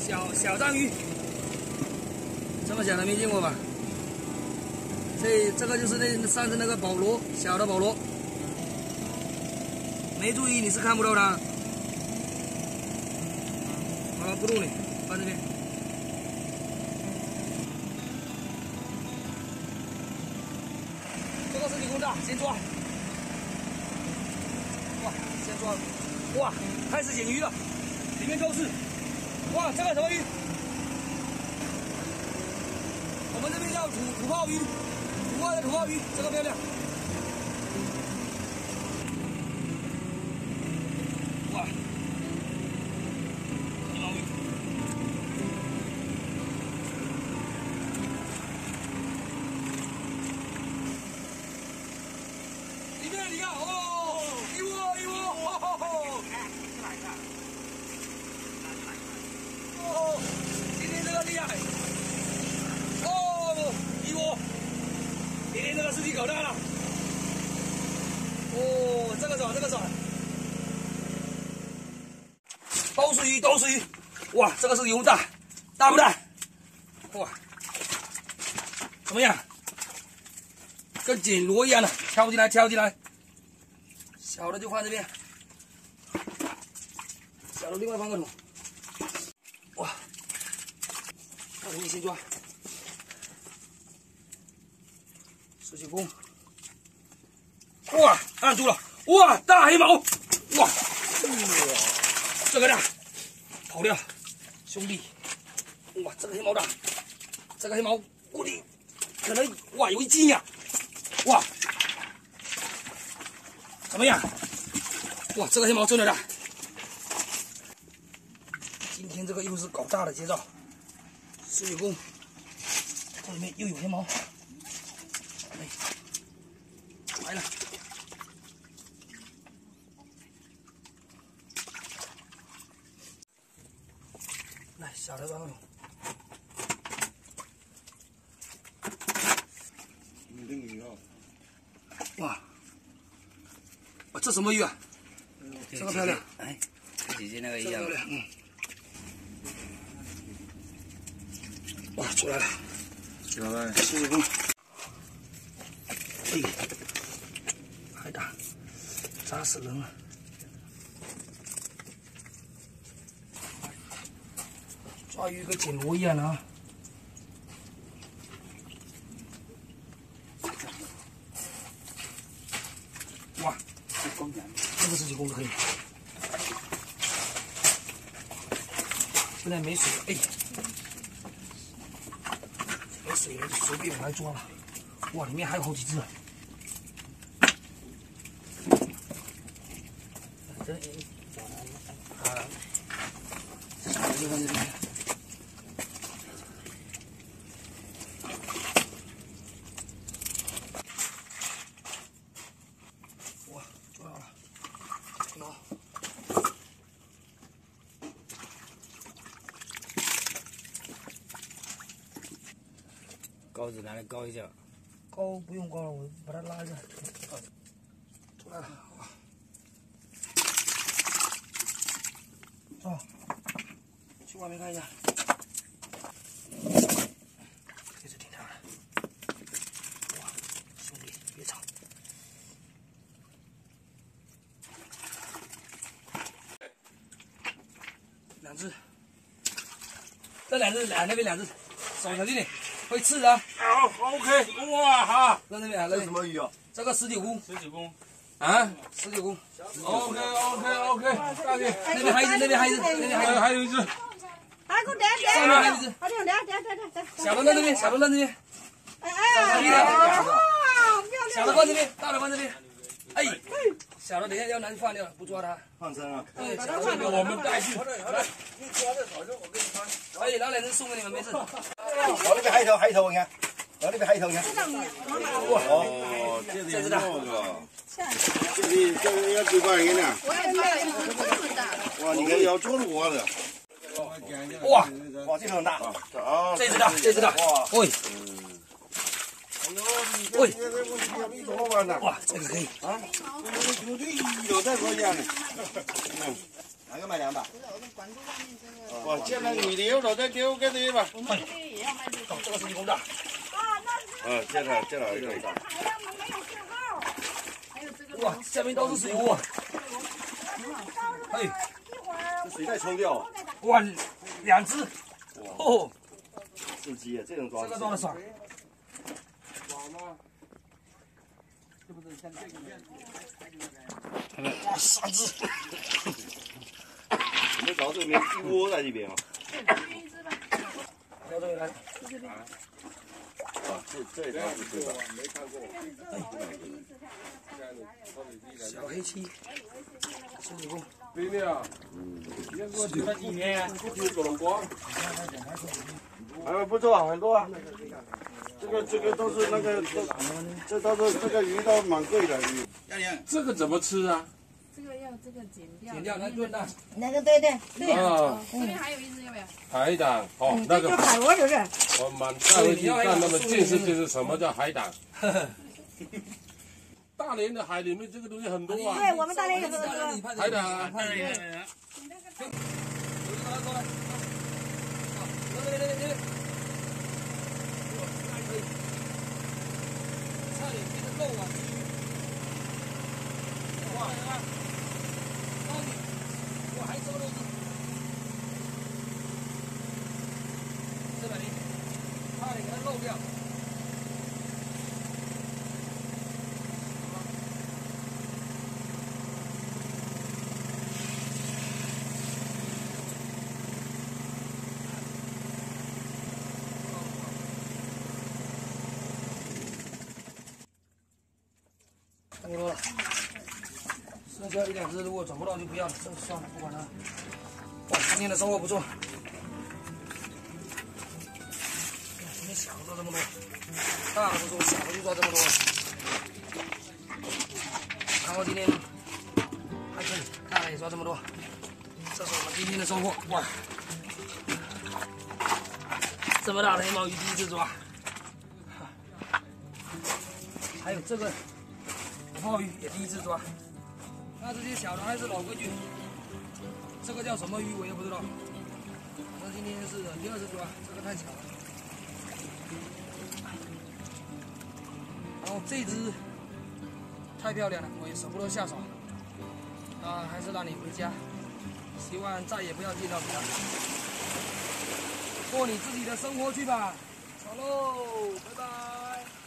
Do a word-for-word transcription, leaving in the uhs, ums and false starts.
小小章鱼，这么小的没见过吧？这这个就是那上次那个保罗，小的保罗，没注意你是看不到它。啊，不动了，放这边。这个是理工大，先抓。哇，先抓。哇，开始捡鱼了，里面都是。哇，这个什么鱼？我们这边叫土土炮鱼，土炮的土炮鱼，这个漂亮。哇，黑毛鱼。里面你看哦，一窝一窝，哦，来看。哦，今天这个厉害。窝，今天这个尸体搞大了。哦，这个爽，这个爽。都是鱼，都是鱼。哇，这个是油大，大不大？哇，怎么样？跟捡螺一样的，挑进来，挑进来。小的就放这边，小的另外放个桶。哇，那你先抓。十几公，哇，按住了，哇，大黑毛，哇，这个大，跑掉，兄弟，哇，这个黑毛大，这个黑毛估计可能哇有一斤呀，哇，怎么样？哇，这个黑毛真的大，今天这个又是搞大的节奏，十几公，这里面又有黑毛。来了，来小的抓个桶。你这个鱼啊！哇，哇，这什么鱼啊？这个漂亮，哎，跟姐姐那个一样。嗯。哇，出来了，出来了，十几公。哎。还大，扎死人了！抓鱼跟捡螺一样的啊！哇，这个十几公都可以。现在没水了，哎，没水了就随便来抓了。哇，里面还有好几只。这啊，小的就放这边。哇，抓到了，挺好。钩子拿来高一下。高不用高了，我把它拉一下。出来了，哇！哦，去外面看一下，这只挺大的。哇，兄弟，别吵。两只，这两只，两那边两只，手小心点，会刺的。 好 ，OK， 哇哈！ 在那边，那边什么鱼啊？ 这个十九公， 十九公。 啊，十九公。 OK OK OK， 大姐， 那边还有一只，那边还有一只，那边还有还有一只。 还给我点点。 上面还有一只。 好点点点点点。 小的在那边，小的在那边。 哎哎，哇， 小的放这边，大的放这边。哎，小的等一下要拿去放掉了，不抓它。 放生啊？ 对，小这个我们带去。 来，你抓在手上，我给你穿。可以，拿两只送给你们，没事。 我那边还有一头，还有一头，你看，我那边还有一头，你看。哦，这是那个。这里这里要几块钱呢？ 我也抓了一只这么大。 哇，你看要捉住我的。 哇哇，这个很大。啊， 这只大，这只大。 哇， 喂。喂， 哇， 哇，这个可以啊！有这有这一头再多钱呢。 哪个卖两百？ 哇，现在你留了再丢给你吧。 我们这边也要卖这个。 这个是一公大。 啊，这个这个这个。 哇，下面都是水壶。哎， 这水袋抽掉。 哇，两只。哦， 刺激啊，这种装。 这个装的爽。哇，三只。 我们找这边一窝在这边啊。 到这边来。 啊，这这也是对吧？ 小黑漆，十几公。 对的呀。嗯。在里面有九龙光。 哎，不错，很多啊。这个这个都是那个都，这都是这个鱼都蛮贵的鱼。 这个怎么吃啊？ 这个要这个剪掉。 剪掉那炖的。 那个对对对。 啊。 这边还有一只要不要？ 海胆哦，那个海螺是不是？ 我蛮带回去看他们见识见识什么叫海胆。大连的海里面这个东西很多啊。 对，我们大连有这个。 海胆。 差点变成肉啊！哇，你看，到底我还收肉子，四百零，差点给它漏掉。差不多了，剩下一两只，如果找不到就不要了，这算了，不管它。哇，今天的收获不错。今天小的抓这么多，大的不错，小的就抓这么多了。然后今天还可以，大的也抓这么多，这是我们今天的收获。哇，这么大的黑毛鱼第一次抓，还有这个。鲍鱼也第一次抓，那这些小的还是老规矩，这个叫什么鱼我也不知道。那今天是第二次抓，这个太小了。然后这只太漂亮了，我也舍不得下手，啊，还是让你回家，希望再也不要见到它。过你自己的生活去吧，走喽，拜拜。